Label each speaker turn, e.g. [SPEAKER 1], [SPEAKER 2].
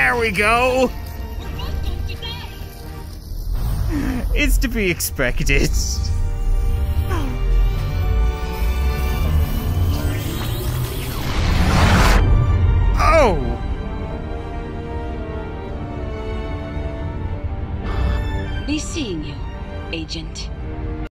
[SPEAKER 1] There we go! It's to be expected. Oh!
[SPEAKER 2] Be seeing you, Agent.